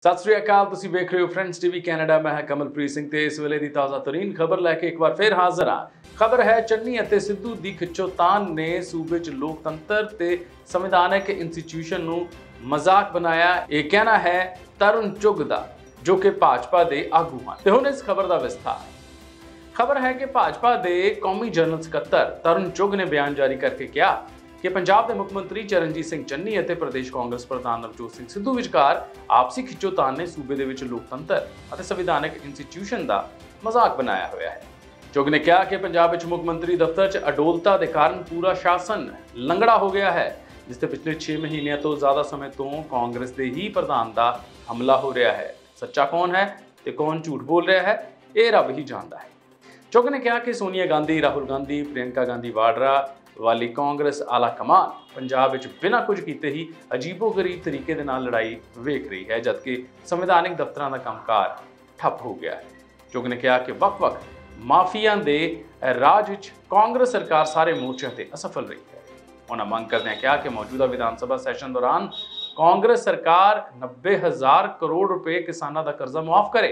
सत श्री अकाल, तुसीं वेख रहे हो फ्रेंड्स टीवी कैनेडा। मैं कमलप्रीत सिंह ते इस वेले दी ताज़ा तरीन खबर लैके एक बार फिर हाजिर हाँ। खबर है चन्नी अते सिद्धू दी खिच्चोतान ने सूबे च लोकतंत्र ते संविधानक इंस्टीट्यूशन नूं मजाक बनाया। यह कहना है तरुण चुग दा, जो कि भाजपा दे आगू हन। ते हुण इस खबर दा विस्तार। खबर है कि भाजपा दे कौमी जनरल सकत्तर तरुण चुग ने बयान जारी करके कहा कि पंजाब के मुख्यमंत्री चरणजीत सिंह चन्नी और प्रदेश कांग्रेस प्रधान नवजोत सिंह सिद्धू विचकार आपसी खिच्चोतान ने सूबे दे विच लोकतंत्र और संविधानक इंस्टीट्यूशन का मजाक बनाया हुआ है। चुग ने कहा कि पंजाब विच मुख्यमंत्री दफ्तर च अडोलता के कारण पूरा शासन लंगड़ा हो गया है, जिससे पिछले 6 महीनों तो ज्यादा समय तो कांग्रेस के ही प्रधान का हमला हो रहा है। सच्चा कौन है तो कौन झूठ बोल रहा है, यह रब ही जानता है। चुग ने कहा कि सोनिया गांधी, राहुल गांधी, प्रियंका गांधी वाड्रा वाली कांग्रेस आला कमान पंजाब विच बिना कुछ कीते ही अजीबो गरीब तरीके दे नाल लड़ाई वेख रही है, जबकि संविधानिक दफ्तरां दा कामकाज ठप हो गया है। चुग ने कहा कि वक्त माफिया दे राज विच कांग्रेस सरकार सारे मोर्चों ते असफल रही है। उन्होंने मंग करदे कहा कि मौजूदा विधानसभा सैशन दौरान कांग्रेस सरकार 90,000 करोड़ रुपए किसानों का कर्जा मुआफ करे,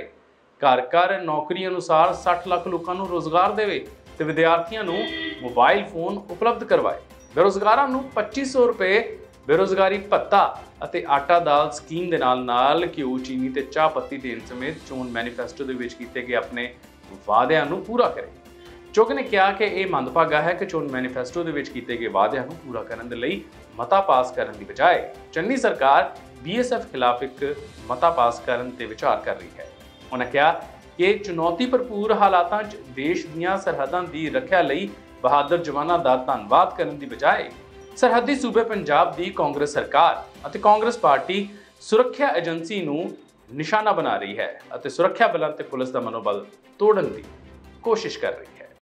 घर नौकरी अनुसार 60 लाख लोगों को रोजगार देवे ते विद्यार्थियों को मोबाइल फोन उपलब्ध करवाए, बेरोजगारों को 2500 रुपए बेरोजगारी भत्ता और आटा दाल स्कीम के नाल घिओ, चीनी ते चाह पत्ती देने समेत चोन मैनीफेस्टो के विच कीते गए अपने वादियां नूं पूरा करे। चुग ने कहा कि यह मंदभागा है कि चोन मैनीफेस्टो के विच कीते गए वादियां नूं पूरा करने के लिए मता पास करने की बजाय चन्नी सरकार BSF खिलाफ एक मता पास करने ते विचार कर रही है। उन्होंने कहा कि चुनौती भरपूर हालातों देश दीयां सरहदां दी रखिया लई बहादुर जवानों का धन्नवाद करने की बजाय सरहदी सूबे पंजाब की कांग्रेस सरकार और कांग्रेस पार्टी सुरक्षा एजेंसी नूं निशाना बना रही है और सुरक्षा बलों ते पुलिस का मनोबल तोड़न की कोशिश कर रही है।